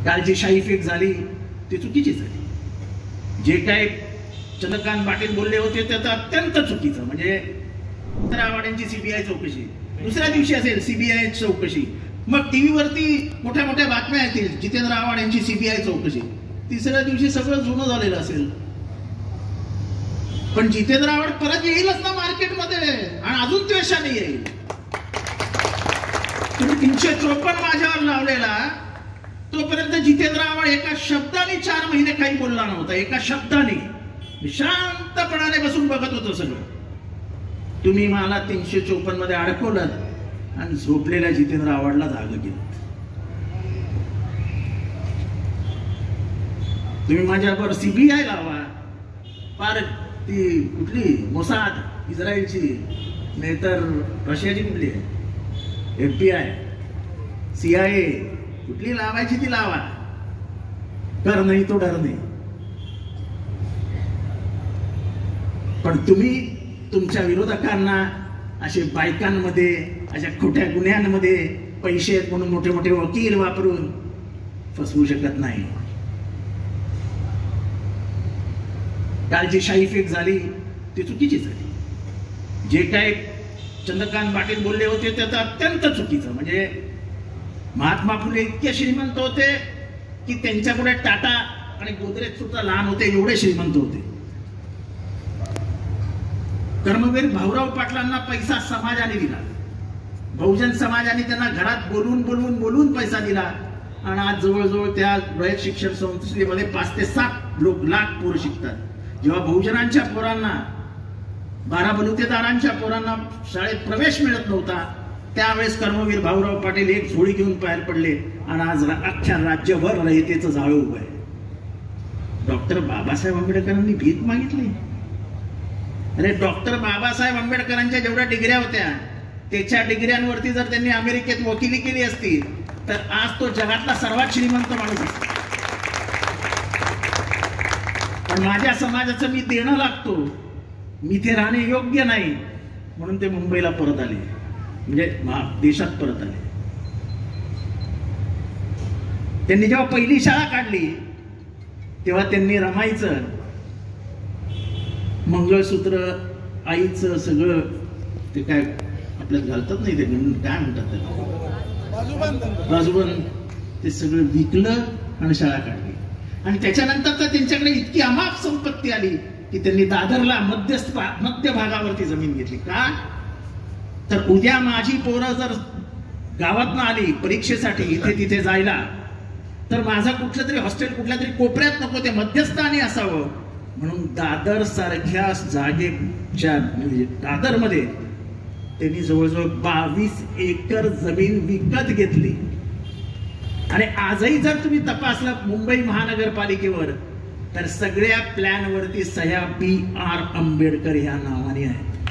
काल जी शाही फेक झाली ती चुकीची झाली. जे काय चंद्रकांत पाटील बोलले होते ते तर अत्यंत चुकीचं. म्हणजे रावड यांची सीबीआय चौकशी, दुसऱ्या दिवशी असेल सीबीआय चौकशी, मग टीव्हीवरती मोठ्या मोठ्या बातम्या येतील जितेंद्र आव्हाड यांची सीबीआय चौकशी, तिसऱ्या दिवशी सगळं जुनं झालेलं असेल. पण जितेंद्र आव्हाड परत येईलच ना मार्केटमध्ये, आणि अजून द्वेषाने येईल. तुम्ही 354 माझ्यावर लावलेला तोपर्यंत जितेंद्र आव्हाड एका शब्दाने 4 महिने काही बोलला नव्हता. एका शब्दाने शांतपणाने बसून बघत होतो सगळं. तुम्ही मला 354 मध्ये अडकवलं आणि झोपलेल्या जितेंद्र आव्हाडला जागं केलं. तुम्ही माझ्यावर सीबीआय लावा, पार ती कुठली मोसाद इस्रायलची, नाहीतर रशियाची कुठली आहे FBI, CIA, कुठली लावायची ती लावा, कर नाही तो डर नाही. पण तुम्ही तुमच्या विरोधकांना असे बायकांमध्ये, अशा खोट्या गुन्ह्यांमध्ये पैसे आहेत म्हणून मोठे मोठे वकील वापरून फसवू शकत नाही. काल जी शाही फेक झाली ती चुकीची झाली. जे काय चंद्रकांत पाटील बोलले होते ते तर अत्यंत चुकीचं. म्हणजे महात्मा फुले इतके श्रीमंत होते की त्यांच्यापुढे टाटा आणि गोदरेज सुद्धा लहान होते, एवढे श्रीमंत होते. कर्मवीर भाऊराव पाटलांना पैसा समाजाने दिला, बहुजन समाजाने त्यांना घरात बोलून बोलून बोलून पैसा दिला, आणि आज जवळजवळ त्या रयत शिक्षण संस्थेमध्ये 5 ते 7 लाख पोरं शिकतात. जेव्हा बहुजनांच्या पोरांना, 12 बलुतेदारांच्या पोरांना शाळेत प्रवेश मिळत नव्हता, त्यावेळेस कर्मवीर भाऊराव पाटील एक झोळी घेऊन बाहेर पडले, आणि आज अख्ख्या राज्यभर रयतेचं जाळं उभं आहे. डॉक्टर बाबासाहेब आंबेडकरांनी भीक मागितली. अरे डॉक्टर बाबासाहेब आंबेडकरांच्या जेवढ्या डिग्र्या होत्या त्याच्या डिग्र्यांवरती जर त्यांनी अमेरिकेत वकिली केली असती तर आज तो जगातला सर्वात श्रीमंत माणूस असतो. पण माझ्या समाजाचं मी देणं लागतो, मी ते राहणे योग्य नाही म्हणून ते मुंबईला परत आले, म्हणजे देशात परत आले. त्यांनी जेव्हा पहिली शाळा काढली तेव्हा त्यांनी रमाईचं मंगळसूत्र, आईचं सगळं ते काय आपल्यात घालतात नाही, ते काय म्हणतात त्याला, बाजूबंद, ते सगळं विकलं आणि शाळा काढली. आणि त्याच्यानंतर तर त्यांच्याकडे इतकी अमाप संपत्ती आली की त्यांनी दादरला मध्य भागावरती जमीन घेतली. का तर उद्या माझी पोरं जर गावातनं आली परीक्षेसाठी इथे तिथे जायला, तर माझा कुठलं तरी हॉस्टेल कुठल्या तरी कोपऱ्यात नको, ते मध्यस्थानी असावं म्हणून दादर सारख्या जागेच्या, म्हणजे दादर मध्ये त्यांनी जवळजवळ 22 एकर जमीन विकत घेतली. आणि आजही जर तुम्ही तपासलं मुंबई महानगरपालिकेवर तर सगळ्या प्लॅन वरती सह्या BR आंबेडकर ह्या नावाने आहेत.